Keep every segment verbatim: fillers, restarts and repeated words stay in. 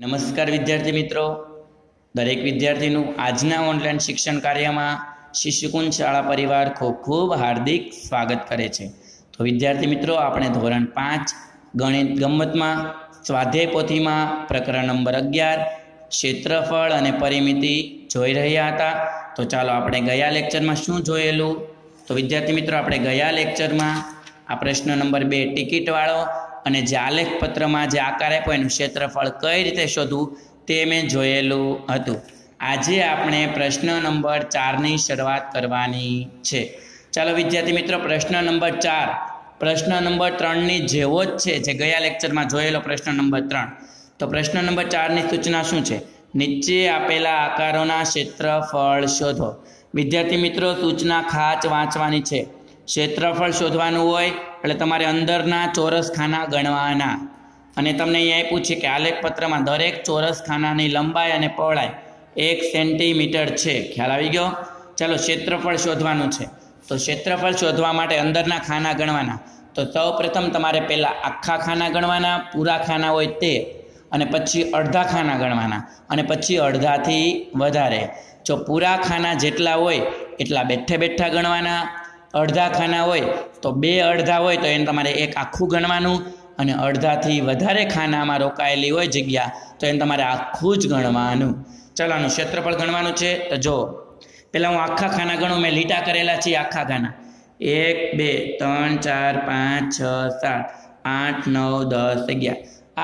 નમસ્કાર વિદ્યાર્થી મિત્રો, દરેક વિદ્યાર્થીનું આજના ઓનલાઈન શિક્ષણ કાર્યમાં શિશુકુંજ શાળા પરિવાર ખૂબ ખૂબ હાર્દિક સ્વાગત કરે છે। તો વિદ્યાર્થી મિત્રો, આપણે ધોરણ પાંચ ગણિત ગમ્મતમાં સ્વાધ્યાય પોથીમાં પ્રકરણ નંબર અગિયાર ક્ષેત્રફળ અને પરિમિતિ જોઈ રહ્યા હતા। તો ચાલો આપણે ગયા લેક્ચરમાં શું જોયેલું? તો વિદ્યાર્થી મિત્રો, આપણે ગયા લેક્ચરમાં આ પ્રશ્ન નંબર બે ટિકિટવાળો અને જે આલેખ પત્રમાં જે આકાર આપ્યો એનું ક્ષેત્રફળ કઈ રીતે શોધવું તે મેં જોયેલું હતું। આજે આપણે પ્રશ્ન નંબર ચારની શરૂઆત કરવાની છે। ચાલો વિદ્યાર્થી મિત્રો, પ્રશ્ન નંબર ચાર પ્રશ્ન નંબર ત્રણની જેવો જ છે જે ગયા લેક્ચરમાં જોયેલો પ્રશ્ન નંબર ત્રણ। તો પ્રશ્ન નંબર ચારની સૂચના શું છે? નીચે આપેલા આકારોના ક્ષેત્રફળ શોધો। વિદ્યાર્થી મિત્રો, સૂચના ખાસ વાંચવાની છે। ક્ષેત્રફળ શોધવાનું હોય એટલે તમારે અંદરના ચોરસ ખાના ગણવાના, અને તમને અહીંયા આપ્યું છે કે આલેખ પત્રમાં દરેક ચોરસ ખાનાની લંબાઈ અને પહોળાઈ એક સેન્ટીમીટર છે। ખ્યાલ આવી ગયો? ચાલો ક્ષેત્રફળ શોધવાનું છે। તો ક્ષેત્રફળ શોધવા માટે અંદરના ખાના ગણવાના। તો સૌ પ્રથમ તમારે પહેલાં આખા ખાના ગણવાના, પૂરા ખાના હોય તે, અને પછી અડધા ખાના ગણવાના, અને પછી અડધાથી વધારે। જો પૂરા ખાના જેટલા હોય એટલા બેઠે બેઠા ગણવાના, અડધા ખાના હોય તો બે અડધા હોય તો એને તમારે એક આખું ગણવાનું, અને અડધાથી વધારે ખાનામાં રોકાયેલી હોય જગ્યા તો એને તમારે આખું જ ગણવાનું। ચાલો આનું ક્ષેત્રફળ ગણવાનું છે। તો જો પહેલાં હું આખા ખાના ગણું, મેં લીટા કરેલા છે આખા ખાના, એક બે ત્રણ ચાર પાંચ છ સાત આઠ નવ દસ અગિયાર,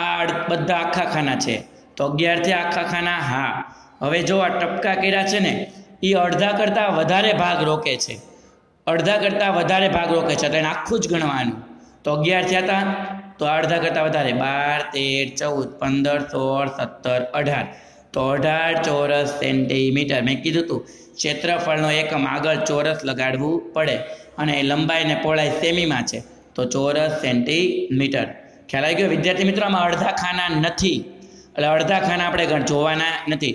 આ બધા આખા ખાના છે। તો અગિયારથી આખા ખાના, હા। હવે જો આ ટપકા કર્યા છે ને એ અડધા કરતાં વધારે ભાગ રોકે છે, અડધા કરતાં વધારે ભાગ રોકે છે, એટલે એને આખું જ ગણવાનું। તો અગિયાર થયા હતા, તો અડધા કરતાં વધારે બાર તેર ચૌદ પંદર સોળ સત્તર અઢાર, તો અઢાર ચોરસ સેન્ટીમીટર। મેં કીધું હતું ક્ષેત્રફળનો એકમ આગળ ચોરસ લગાડવું પડે, અને લંબાઈ ને પહોળાઈ સેમીમાં છે તો ચોરસ સેન્ટીમીટર। ખ્યાલ આવી ગયો વિદ્યાર્થી મિત્રો? આમાં અડધા ખાના નથી, એટલે અડધા ખાના આપણે જોવાના નથી।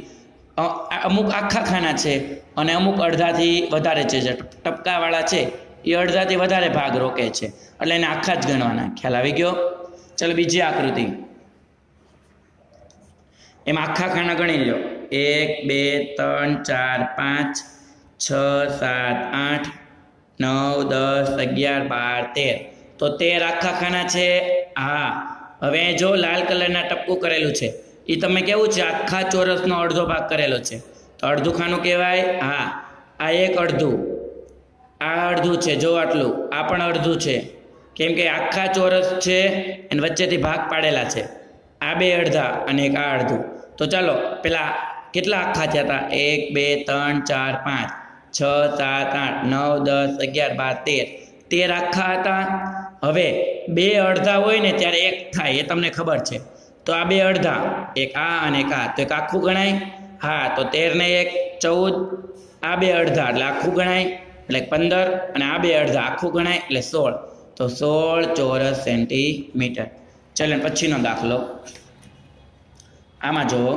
અમુક આખા ખાના છે અને અમુક અડધાથી વધારે છે, જે ટપકાવાળા છે એ અડધાથી વધારે ભાગ રોકે છે, એટલે એને આખા જ ગણવાના। ખ્યાલ આવી ગયો? ચલો બીજી આકૃતિ, એમાં આખા ખાના ગણી લો, એક બે ત્રણ ચાર પાંચ છ સાત આઠ નવ દસ અગિયાર બાર તેર, તો તેર આખા ખાના છે। હા, હવે જો લાલ કલરના ટપકું કરેલું છે એ તમે કેવું છે? આખા ચોરસનો અડધો ભાગ કરેલો છે, તો અડધું ખાનું કહેવાય। હા, આ એક અડધું, આ અડધું છે, જો આટલું, આ પણ અડધું છે, કેમ કે આખા ચોરસ છે અને વચ્ચેથી ભાગ પાડેલા છે। આ બે અડધા અને એક આ અડધું। તો ચાલો પેલા કેટલા આખા થયા હતા? એક બે ત્રણ ચાર પાંચ છ સાત આઠ નવ દસ અગિયાર બાર તેર, તેર આખા હતા। હવે બે અડધા હોય ને ત્યારે એક થાય, એ તમને ખબર છે। તો આ બે અડધા, એક આ અને એક આ, તો એક આખું ગણાય। હા, તો તેર ને એક ચૌદ, આ બે અડધા એટલે આખું ગણાય, એટલે પંદર, અને આ બે અડધા આખું ગણાય એટલે સોળ, તો સોળ ચોરસ સેન્ટીમીટર। ચાલો પછીનો દાખલો, આમાં જુઓ।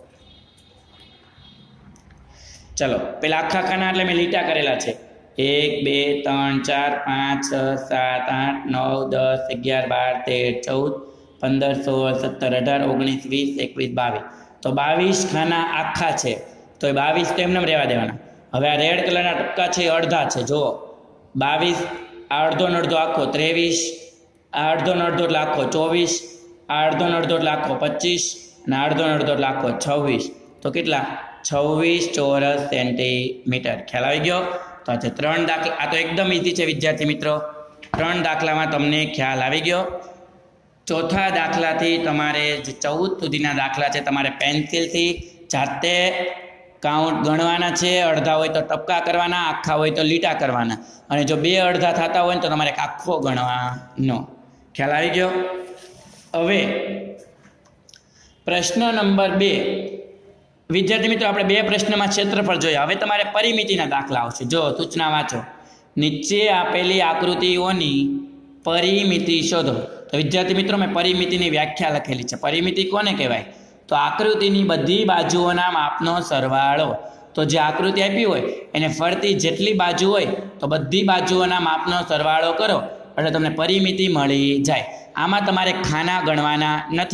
ચલો પેલા આખા ખાના એટલે મેં લીટા કરેલા છે, એક બે ત્રણ ચાર પાંચ છ સાત આઠ નવ દસ અગિયાર બાર તેર ચૌદ પંદર સોળ સત્તર અઢાર ઓગણીસ વીસ એકવીસ બાવીસ, તો બાવીસ ખાના આખા છે, તો એ બાવીસ તો એમને રહેવા દેવાના। હવે આ રેડ કલરના ટપકા છે એ અડધા છે, જુઓ બાવીસ, આ અડધો ને અડધો આખો ત્રેવીસ, આ અડધો ને અડધો એટલે આખો ચોવીસ, આ અડધો ને અડધો એટલે આખો પચીસ, અને અડધો ને અડધો એટલે આખો છવ્વીસ, તો કેટલા? છવ્વીસ ચોરસ સેન્ટીમીટર। ખ્યાલ આવી ગયો? તો આ છે ત્રણ દાખલા, આ તો એકદમ ઇઝી છે વિદ્યાર્થી મિત્રો, ત્રણ દાખલામાં તમને ખ્યાલ આવી ગયો। ચોથા દાખલાથી તમારે જે ચૌદ સુધીના દાખલા છે તમારે પેન્સિલથી જાતે કાઉન્ટ ગણવાના છે। અડધા હોય તો ટપકા કરવાના, આખા હોય તો લીટા કરવાના, અને જો બે અડધા થતા હોય ને તો તમારે આખો ગણવાનો। ખ્યાલ આવી ગયો? હવે પ્રશ્ન નંબર બે વિદ્યાર્થી મિત્રો, આપણે બે પ્રશ્નમાં ક્ષેત્રફળ જોયા, હવે તમારે પરિમિતિના દાખલા આવશે। જો સૂચના વાંચો, નીચે આપેલી આકૃતિઓની પરિમિતિ શોધો। તો વિદ્યાર્થી મિત્રો, મેં પરિમિતિની વ્યાખ્યા લખેલી છે। પરિમિતિ કોને કહેવાય? તો આકૃતિની બધી બાજુઓના માપનો સરવાળો। તો જે આકૃતિ આપી હોય એને ફરતી જેટલી બાજુ હોય તો બધી બાજુઓના માપનો સરવાળો કરો એટલે તમને પરિમિતિ મળી જાય। આમાં તમારે ખાના ગણવાના નથી,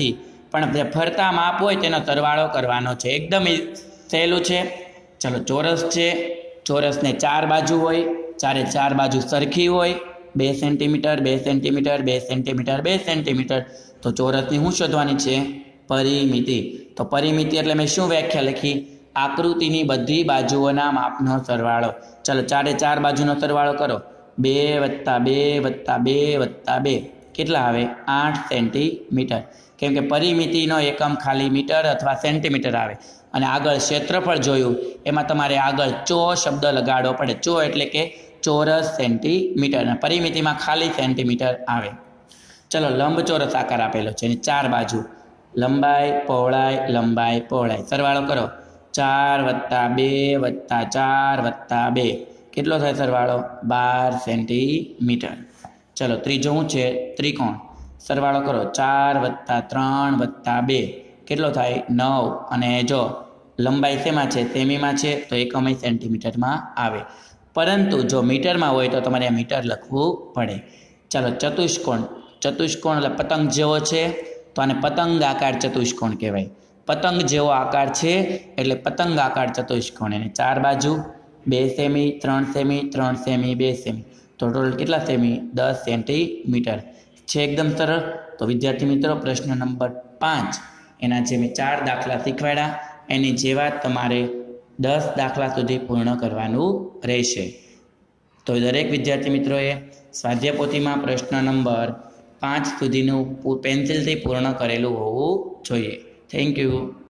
પણ જે ફરતા માપ હોય તેનો સરવાળો કરવાનો છે. એકદમ સહેલું છે. ચલો, ચોરસ છે. ચોરસને ચાર બાજુ હોય, ચારે ચાર બાજુ સરખી હોય, બે સેન્ટીમીટર બે સેન્ટીમીટર બે સેન્ટીમીટર બે સેન્ટીમીટર. તો ચોરસની શું શોધવાની છે? પરિમિતિ. તો પરિમિતિ એટલે મેં શું વ્યાખ્યા લખી? આકૃતિની બધી બાજુઓના માપનો સરવાળો. ચલો, ચારે ચાર બાજુનો સરવાળો કરો. બે વત્તા બે વત્તા બે વત્તા બે કેટલા આવે? આઠ સેન્ટીમીટર. કેમ કે પરિમિતિનો એકમ ખાલી મીટર અથવા સેન્ટીમીટર આવે. અને આગળ ક્ષેત્રફળ જોયું, એમાં તમારે આગળ ચો શબ્દ લગાડવો પડે. ચો એટલે કે ચોરસ સેન્ટીમીટર. અને પરિમિતિમાં ખાલી સેન્ટીમીટર આવે. ચલો, લંબચોરસ આકાર આપેલો છે એની ચાર બાજુ. લંબાઈ પહોળાઈ લંબાઈ પહોળાઈ સરવાળો કરો. ચાર વત્તા બે વત્તા ચાર વત્તા બે કેટલો થાય સરવાળો? બાર સેન્ટીમીટર. ચલો, ત્રીજો શું છે? ત્રિકોણ. સરવાળો કરો. ચાર વત્તા ત્રણ વત્તા બે કેટલો થાય? નવ. અને જો લંબાઈ શેમાં છે? સેમીમાં છે, તો એકમ સેન્ટીમીટરમાં આવે. પરંતુ જો મીટરમાં હોય તો તમારે મીટર લખવું પડે. ચાલો, ચતુષ્કોણ. ચતુષ્કોણ એટલે પતંગ જેવો છે, તો આને પતંગ આકાર ચતુષ્કોણ કહેવાય. પતંગ જેવો આકાર છે એટલે પતંગ આકાર ચતુષ્કોણ. એને ચાર બાજુ, બે સેમી ત્રણ સેમી ત્રણ સેમી બે સેમી, તો ટોટલ કેટલા સેમી? દસ સેન્ટીમીટર છે. એકદમ સરળ. તો વિદ્યાર્થી મિત્રો, પ્રશ્ન નંબર પાંચ એના જે મેં ચાર દાખલા શીખવાડ્યા એની જેવા તમારે દસ દાખલા સુધી પૂર્ણ કરવાનું રહેશે. તો દરેક વિદ્યાર્થી મિત્રોએ સ્વાધ્યાય પોથીમાં પ્રશ્ન નંબર પાંચ સુધીનું પેન્સિલથી પૂર્ણ કરેલું હોવું જોઈએ. Thank you.